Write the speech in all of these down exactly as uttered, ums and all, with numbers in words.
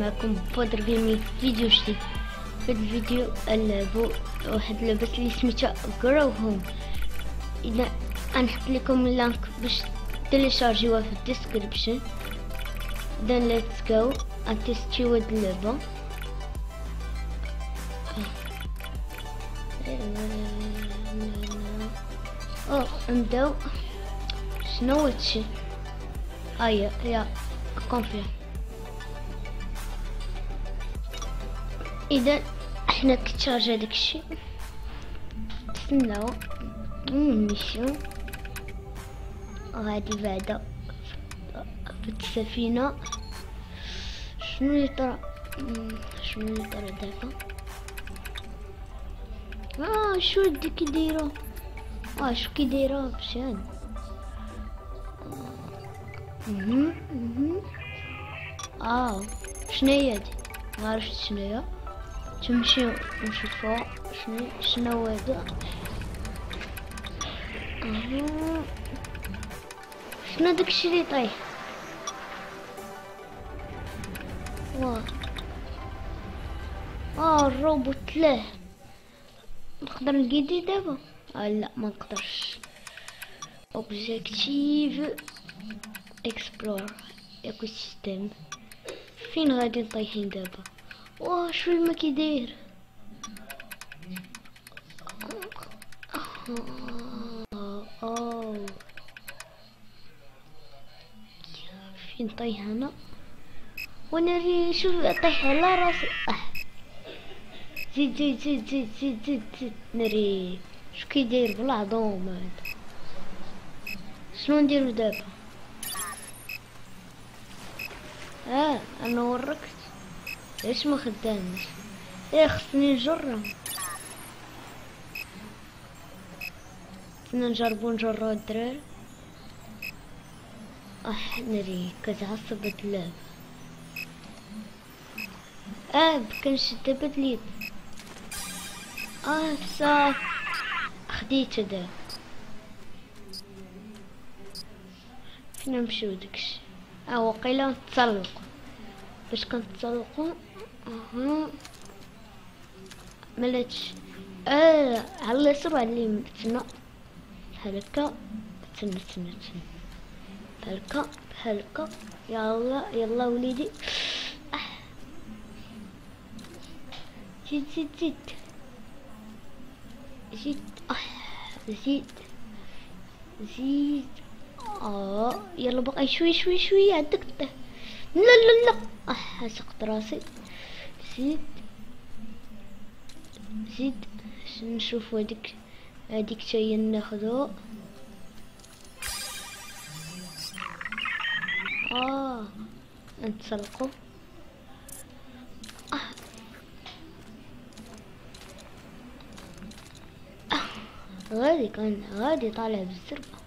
معكم فودر جيمي فيديو جديد. في هذا الفيديو نلعبو واحد اللعبة اللي سميتها جرو هوم. اذا غنحط لكم اللينك باش تيليشارجيوها في الديسكريبشن. اذا ليتس جو غنتيستيو هاد اللعبة. او نبداو. شنو هادشي؟ هيا يا كونفيرم. اذا احنا كتشارج هذاك الشيء نستناو نمشيو غادي بعدا في السفينة. شنو اللي طرا شنو اللي طرا دابا؟ اه شو هادي كي دايره؟ اه شو كي دايره بشان؟ اها اها اه شناهي هادي؟ معرفتش شناهي. تمشيو نشوفوها شنو شنو هذا. اها شنو داكشي اللي طايح؟ واه اه الروبوت له نقدر نقيدي دابا؟ آه لا ما نقدرش. اوبجيكتيف اكسبلور ايكو سيستم. فين غادي طايحين دابا؟ واه شو الما كي داير؟ اوه فين طايح انا؟ وانا ري شوف طايح على راسي. اه زيد زيد زيد زيد زيد زيد زيد نري شو كي داير بالعظوم هذا؟ شنو نديرو دابا؟ اه انا وركت ليش ما خدامش؟ ايه خصني نجرب. خصنا نجربو نجرو الدراري. اه نري كتعصب هاد اللعبة. اه بكنشد دابا اليد. اه صافي خديته دابا. فين نمشيو داكشي؟ اه وقيلا نتسلقو. باش كنتسلقو اها ملاتش. اه على اليسار وعلى اليمين. تسنى بحال هكا. تسنى تسنى تسنى بحال هكا بحال هكا. يلا يلا وليدي. آه. زيد زيد زيد زيد آه. زيد زيد اه يلا بقى شوي شوي شوي عندك. لا لا لا اه سقط راسي. زيد زيد نشوفو هاديك هاديك تاهي ناخدو. اه نتسلقو. آه. آه. غادي كان غادي طالع بالزربة.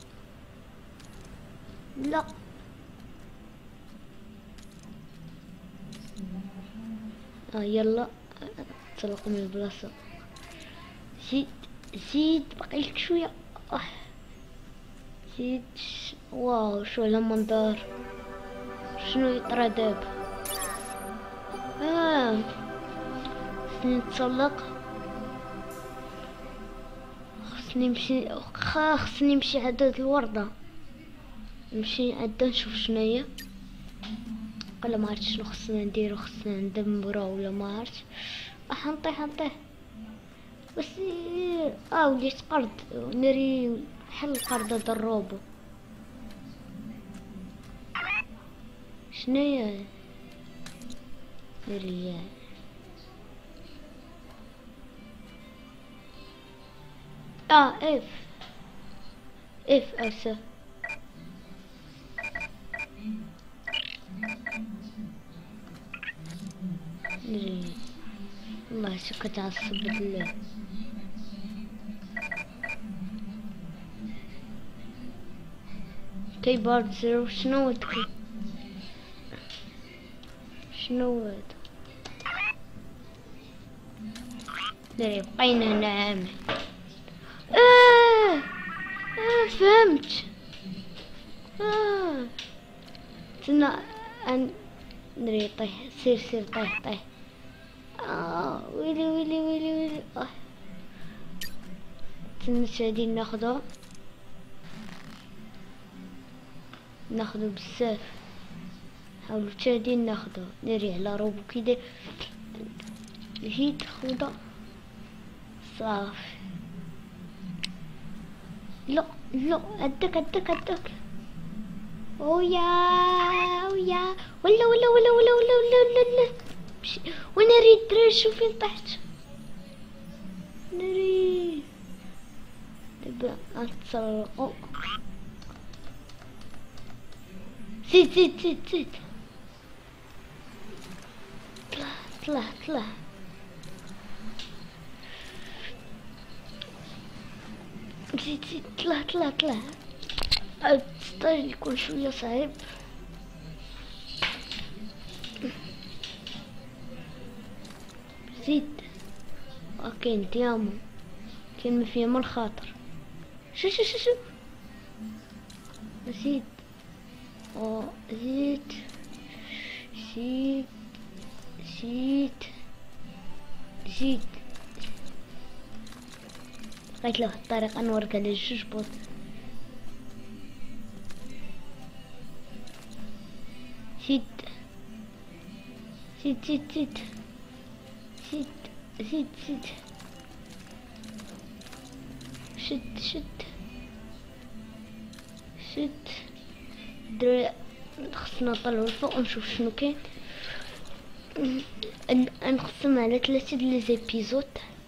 لا آه يلا نتسلقو من البلاصة. زيد زيد بقيلك شوية. آه. زيد واو شو هالمنظر. شنو يطرا دابا؟ اه خصني نتسلق. خصني نمشي خصني نمشي عند هاد الوردة. نمشي عندها نشوف شناهي. ولا ما عرفتش شنو خصنا نديرو. خصنا ندمرو ولا ما عرفتش. اه نطيح نطيح بس. اه وليت قرد ناري بحال القرد هذا الروبو. شناهي ناري؟ اه اف اف اسف. ناري والله شو كتعصب اللعبة. كيبورد زيرو. شنو هادشي؟ شنو هاد؟ ناري بقينا هنا عامل. اه اه فهمت. اه تسنى ان ندري طيح، سير سير طيح طيح. آه ويلي ويلي ويلي ويلي. آه. مشاهدين ناخدها ناخدو بزاف، حاولوا مشاهدين ناخدو. ناري على روبو كي جيت خوضة صافي. لا لا عدك عدك عدك. اويا اويا ولا ولا ولا ولا ولا ولا ولا ولا وانا ريت دراري شوف فين طحت. ناري دابا غنتسرقو. زيد زيد زيد زيد طلع طلع طلع. زيد زيد طلع طلع طلع. السطاج يكون شوية صعيب. زيد. كاين ديامو، كاين ما فيها ما الخاطر. شو شو شو شو زيد. او زيد زيد زيد زيد. لقيت له الطريقة نورك على جوج بوط. زيد زيد زيد زيد زيد زيد زيد. شد شد شد. دراري خصنا نطلعو الفوق ونشوف شنو كاين. نقسم على ثلاثة د لي زيبيزود.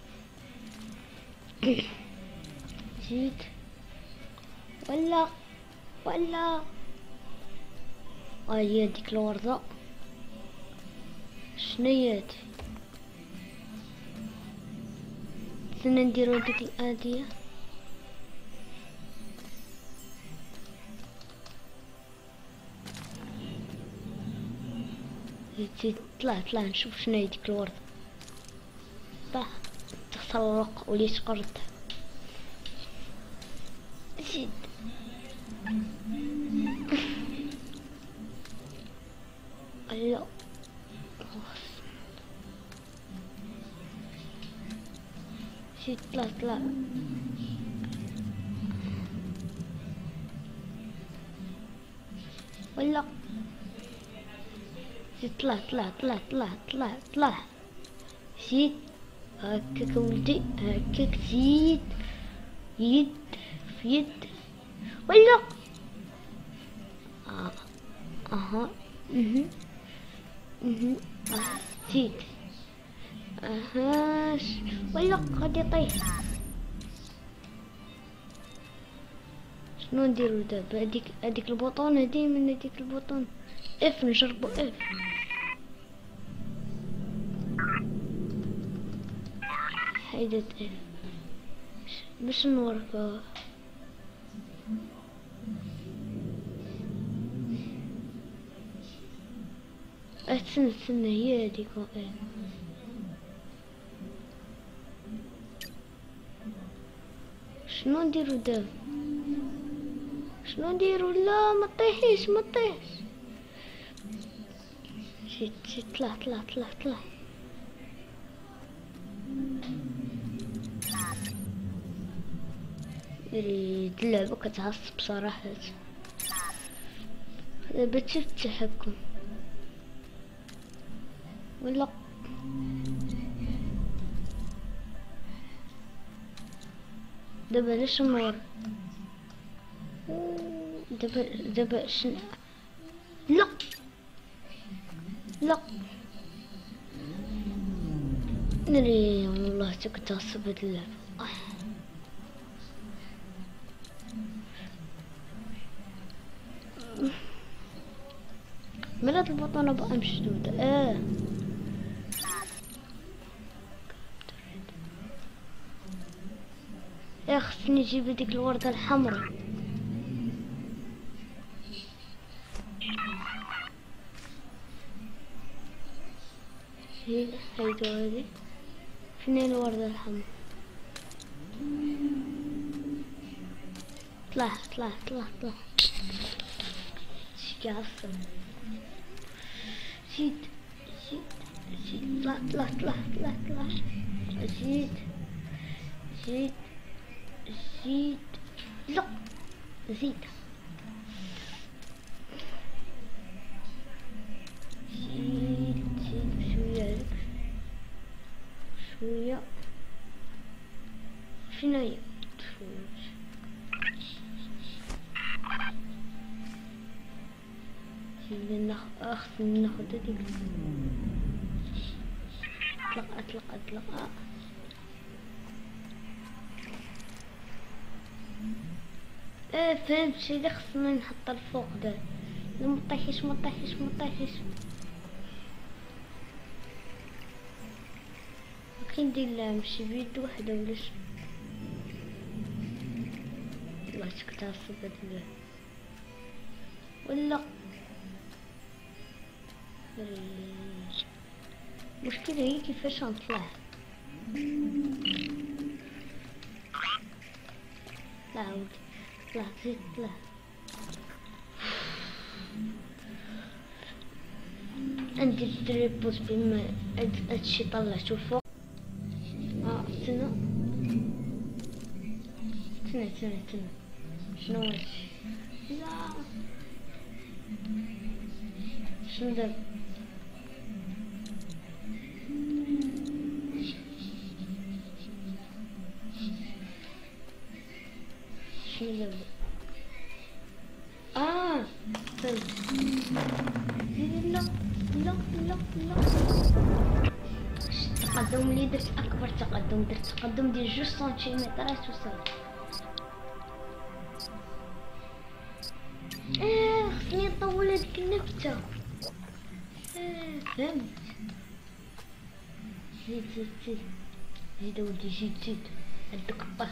زيد ولا ولا هاهي هاديك الوردة. شناهي هادي؟ استنى نديرو هاديك الآدية. زيد طلع طلع نشوف شناهي ديك الوردة. طلع تسرق وليت قرد. زيد لا زيد طلع طلع. ولا زيد طلع طلع طلع طلع طلع طلع. زيد هكاك ولدي هكاك. زيد يد في يد. ولا آه. اها اها اها. آه. زيد اها. ولا غادي يطيح. شنو نديرو دابا؟ هاديك هاديك البوطون هادي من هاديك البوطون اف. نجربو اف. حيدت اف باش نوركو. استنى استنى هي هاديك اف. شنو نديرو دابا؟ شنو نديرو؟ لا ما طيحيش ما طيحش. جيت جيت طلع طلع طلع طلع. هاد اللعبة كتعصب صراحة. دابا تشوف التحكم. ولا دابا علاش نور؟ دابا دابا شن. لا لا ناري والله حتى كنت عصب هاد اللعبة. من هاد البطانة بقى مشدودة. اه يا خصني نجيب هاديك الوردة الحمراء. هي هيدو هادي. فين الوردة الحمراء؟ طلع طلع طلع طلع. شي كيعصب زيد زيد زيد، طلع طلع طلع طلع طلع، زيد زيد زيد، لا زيد زيد زيد بشوية هيك، شوية فين هي؟ زيد خصني ناخد هاديك، اطلق اطلق اطلق، ايه فهمت شي، خصني نحط الفوق ده، لا مطيحش مطيحش مطيحش، كي ندير نمشي بيد وحده ولا شنو؟ والله سكت عصبت له ولا المشكلة هي كيفاش نطلع. طلع ولدي طلع زيد طلع، عندي التريبوز بما هادشي طلعتو فوق. اه استنى استنى استنى استنى، شنو هادشي؟ لا شنو دابا؟ شنو دابا؟ اه فهمت، لا لا لا لا، التقدم اللي درت اكبر تقدم، درت تقدم ديال جوج سنتيمترات وصلت. اه خصني نطول هاديك النكتة، اه فهمت، زيد زيد زيد زيد اولدي زيد زيد، عندك الطه،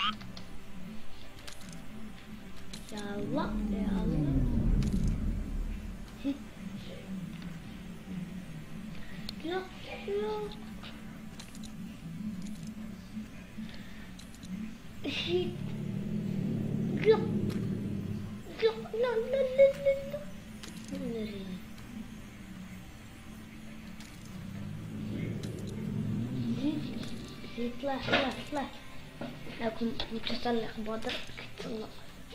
يا الله يا الله، زيد لا لا زيد، لا لا لا لا لا لا لا، زيد زيد طلع طلع طلع، لكن متسلق بدر كتطلع،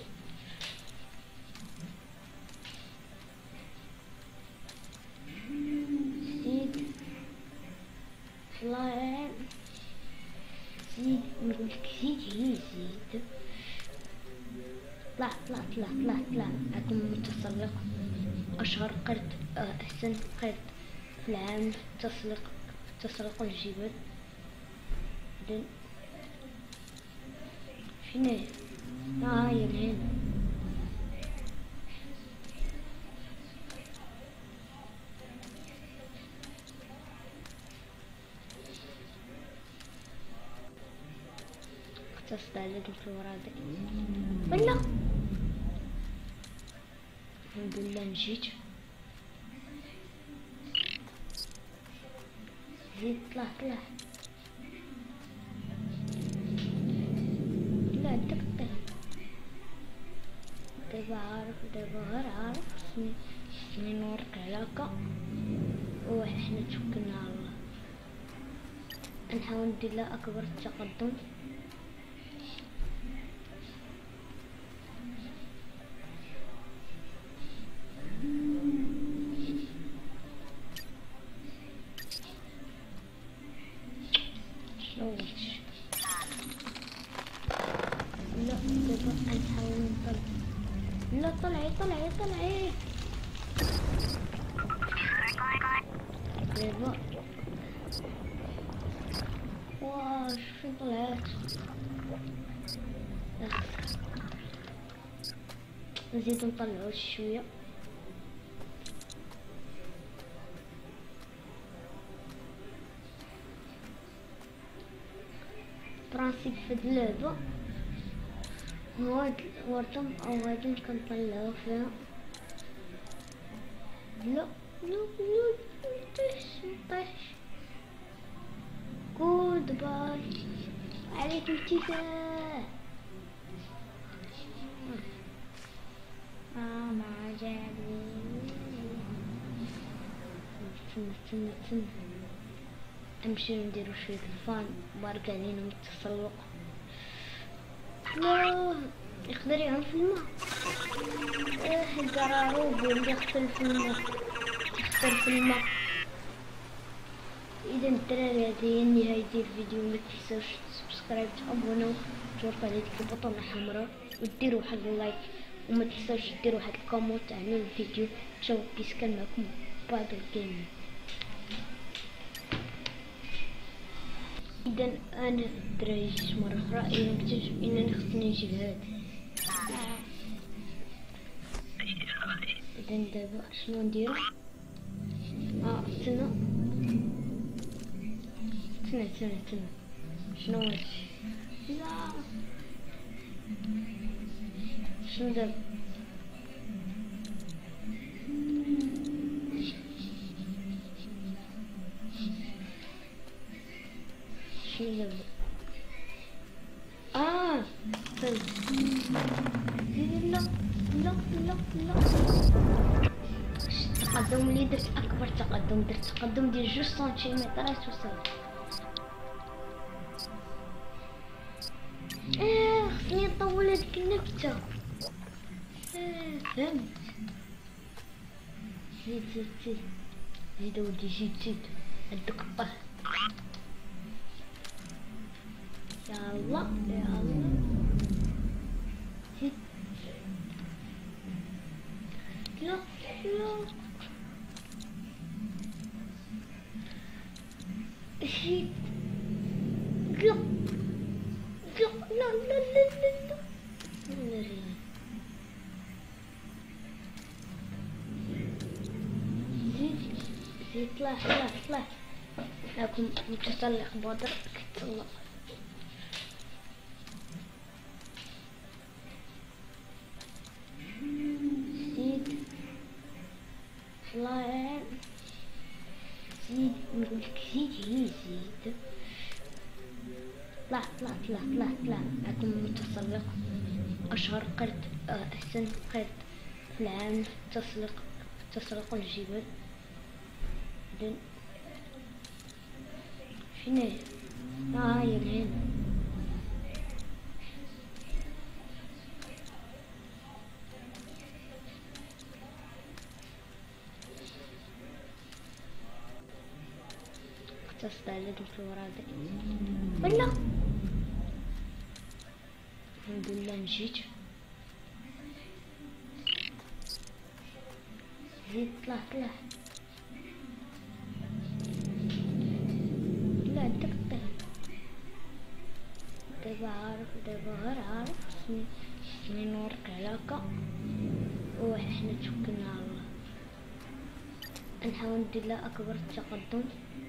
زيد طلع زيد، نقولك زيد هي زيد، طلع طلع طلع طلع طلع، لكن متسلق أشهر قرد، أحسن قرد في العالم في التسلق، في تسلق الجبال. بعدين فين هي؟ ها هي من هنا، اختصت على هاد الفورادق ولا الحمد لله نجيت. زيد طلع طلع، لا عندك طيح، دابا عارف دابا غير عارف خصني خصني نورك على هكا، وحنا توكلنا على الله، نحاول ندير لها اكبر تقدم. لا دابا نحاول نطلع، لا طلعي طلعي طلعي دابا، واش فين طلعت؟ نزيدو نطلعو شويه، برانسيب في هاد اللعبة هو هاد الوردة أو غادي كنطلعو فيها، لا لا لا مطيحش مطيحش، جود باي عليك انتباه، ما جابني تسنى تسنى تسنى نمشيو نديرو شوية الفان بارك علينا من التسلق. لا يقدر يعوم في الماء. اه القراروب اللي يغسل في الماء يغسل في الماء. اذا الدراري هذه هي نهاية الفيديو، ما تنساوش سبسكرايب تابوناو تورفوا على ديك البطونة الحمراء وديروا واحد اللايك، وما تنساوش ديروا واحد الكومنت تعملوا الفيديو. تشوفوا كيس كان معكم بابل جيمنج. اذا انا الدراري جيت مرة اخرى الا نكتشف انني خصني نجيب هاد. اذا دابا شنو نديرو؟ اه استنى استنى استنى استنى شنو هادشي؟ لا شنو دابا؟ شنو دابا؟ اه طيب لا لا لا لا التقدم اللي درت اكبر تقدم، درت تقدم ديال جوج سنتيمترات وصلت. اه خصني نطول هاديك النبتة. اه فهمت. زيد زيد زيد زيد اودي زيد زيد هدوك الطه. يلا يلا زيد. لا لا زيد. لا لا لا لا لا لا لا زيد زيد. طلع طلع طلع لكم متسلق بدر كتسلق. زيد طلع زيد نقولك زيد هي زيد. طلع طلع طلع طلع طلع لكم متسلق أشهر قرد آه أحسن قرد في العالم في التسلق تسلق الجبال. إذن فين هي؟ اه هي لهنا. اقتصد على ديك الورادة ولا الحمد لله مشيت. زيد طلع طلع طلع دك. دابا عارف دابا غير عارف خصني خصني نورك على هكا وحنا توكلنا على الله. نحاول ندير لها اكبر تقدم.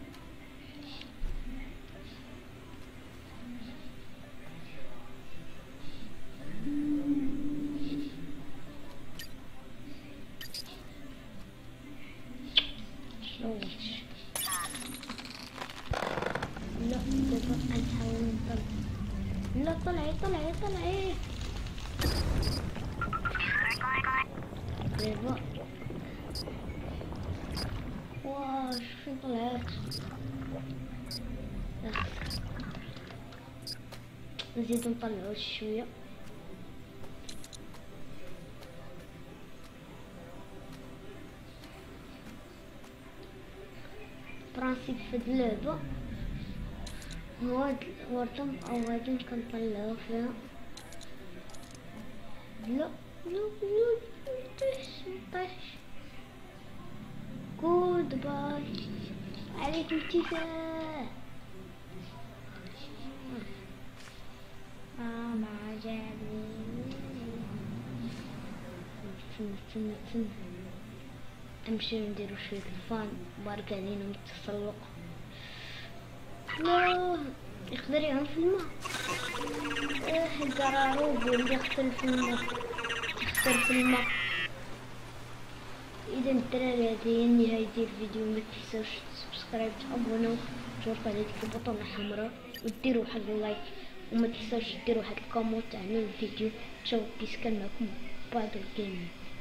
لا دابا نحاول نطلع. لا طلعي طلعي طلعي دابا. واو شوفي طلعت. نزيدو نطلعو شوية. برانسيب في هاد اللعبة هو هاد الوردة مقودين كنطلعو فيها. لا لا لا مطيحش مطيحش. جود باي عليك ارتفاع. اه ما عجبني. تسنى تسنى تسنى نمشيو نديرو شوية الفان بارك علينا من التسلق. لا يقدر يعوم في الماء. اه القراروب اللي يغسل في الماء يغسل في الماء. اذا الدراري هذه هي نهاية الفيديو، ما تنساوش سبسكرايب تابوناو تورفوا على ديك البطونة الحمراء وديروا واحد اللايك، وما تنساوش ديروا واحد الكومنت تعملوا الفيديو. تشوفوا كيس كان معكم بابل جيمنج.